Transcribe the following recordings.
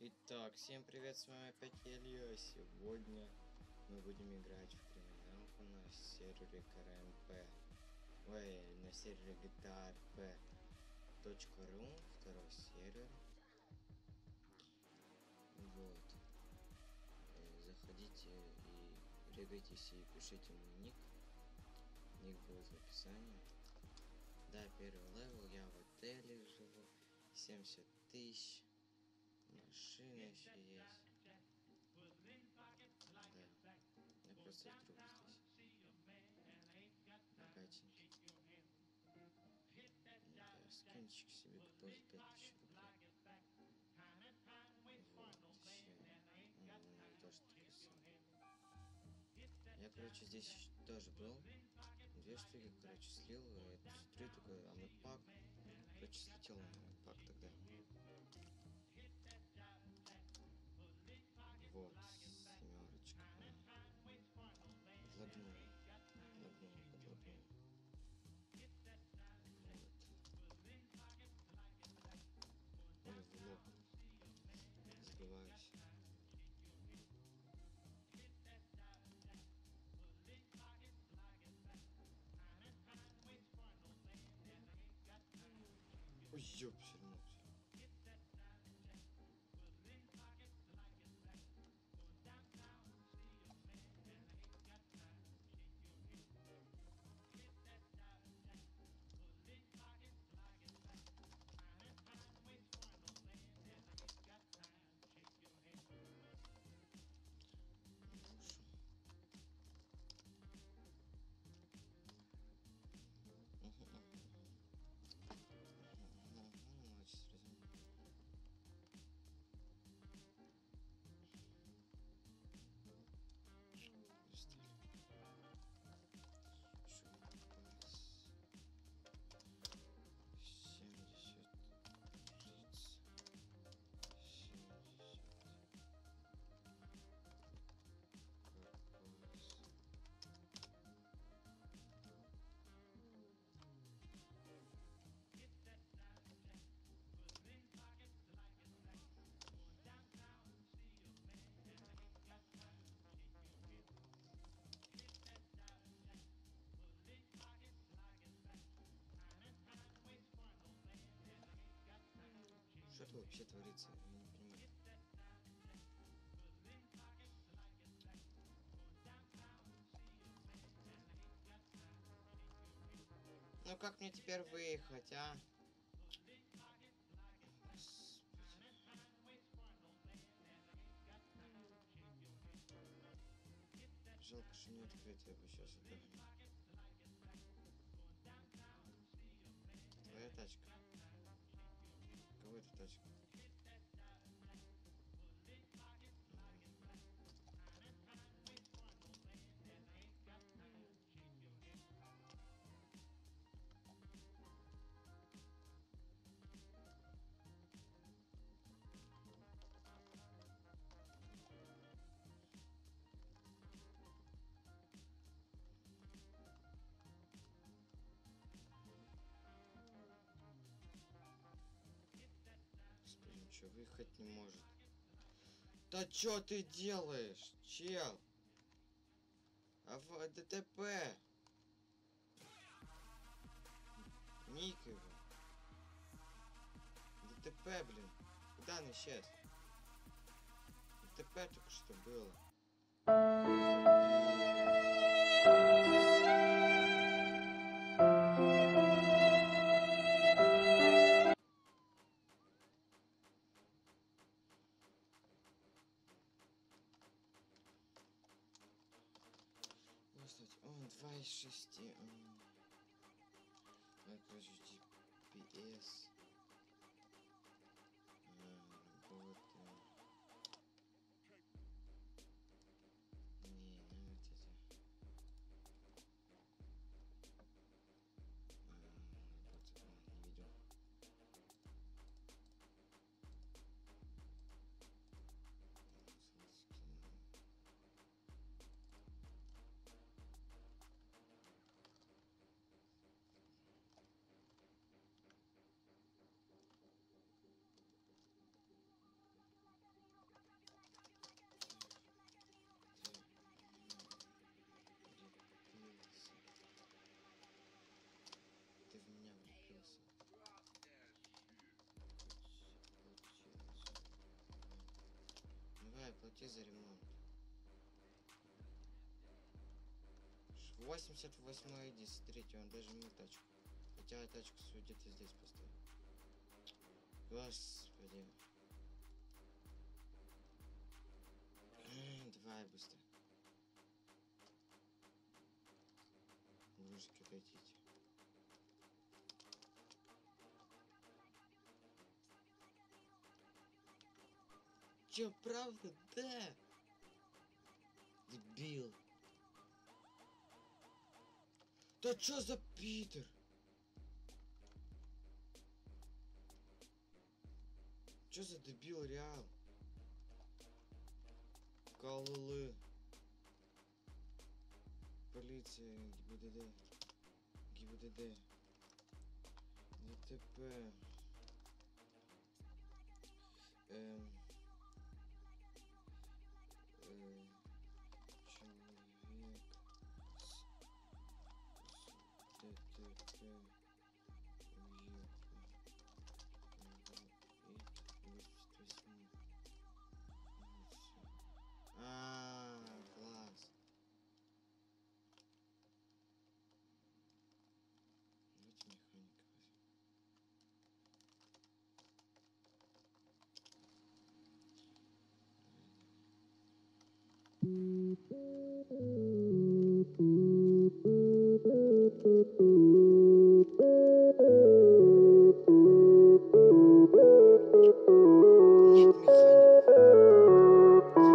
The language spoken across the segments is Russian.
Итак, всем привет, с вами опять Илья. Сегодня мы будем играть в криминалку на сервере КРМП. Ой, на сервере GTARP.ru, второй сервер. Вот. Заходите и регайтесь и пишите мой ник. Ник будет в описании. Да, первый левел, я в отеле живу. 70 000. Машина еще есть. Да. Я просто друг здесь. Богатенький. Да, скинчик себе купил за 5000 рублей. Вот, еще. Тоже такой самый. Я, короче, здесь тоже был. 2 штуки, короче, слил. Я смотрю, такой амэпак. Короче, слетел амэпак тогда. Вот, 7. Подлагнул. Подлагнул. Вот. Ой, в лоб. Сбиваюсь. Ой, ёпсель-мопсель. Что это вообще творится? Я не понимаю. Ну как мне теперь выехать, а? Жалко, что не открыть, я бы сейчас это... Твоя тачка. Кого это тачка? Господи, ничего, выехать не может. Да чё ты делаешь, чел? А в ДТП? Ник его. ДТП, блин. Куда он исчез? ДТП только что было. Он 2 из 6. Ну, короче, GPS. Работа. Не, ну вот это. Не видел. заплати за ремонт. 88 иди, смотрите, он даже мыл тачку. Хотя я тачку свою где-то здесь поставил. Господи. Давай быстро. Дружки, отойдите. Чё, правда? Да. Дебил. Да чё за Питер? Чё за дебил, реал? Коллы. Полиция, ГИБДД. ГИБДД. ДТП. Человек с ДТП уехал. Класс. Давайте механика нет механиков.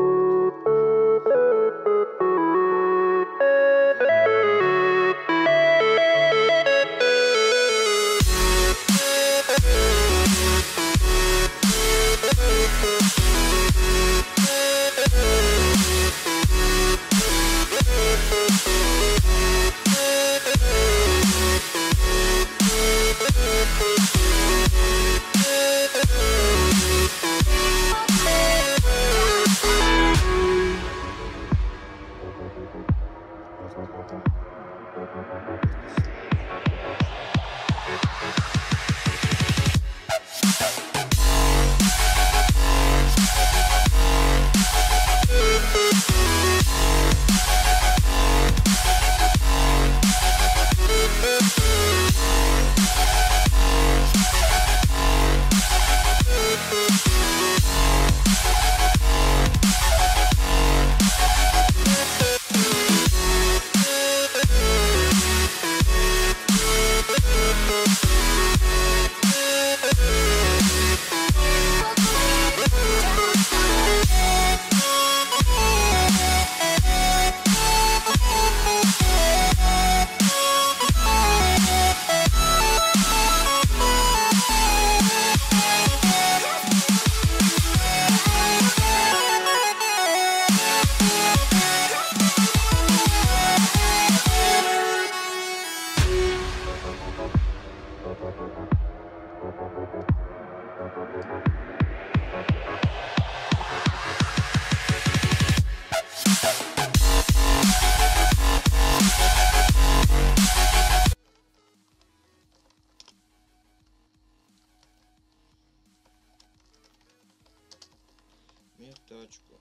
Мне тачку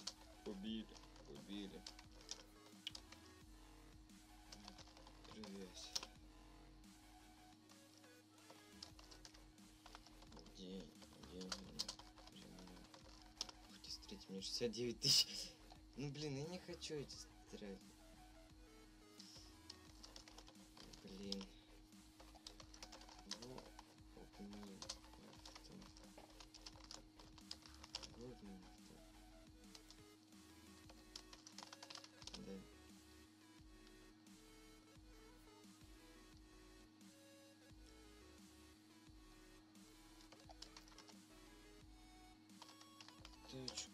убили. Привет. Где? Хоть и смотрите, мне 69 тысяч. Ну блин, я не хочу эти тратить. Блин. Вот. Годный авто. Да. Тачка.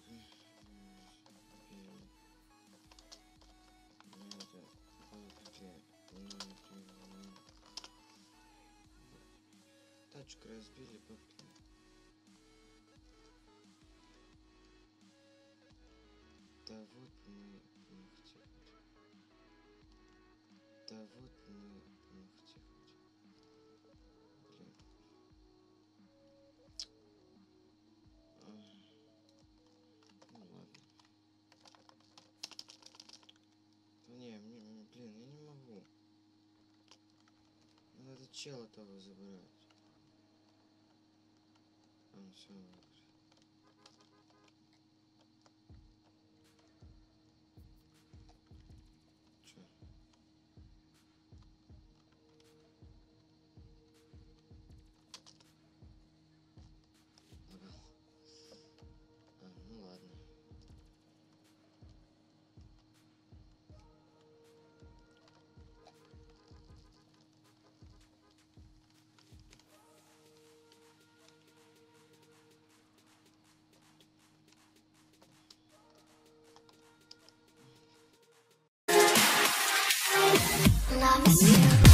Тачку разбили, попили. Да вот мы хотим. Да вот мы хотим. Блин. Ну ладно. чела того забирают. Там все. Чё? Лагал. Ну ладно. Love is you.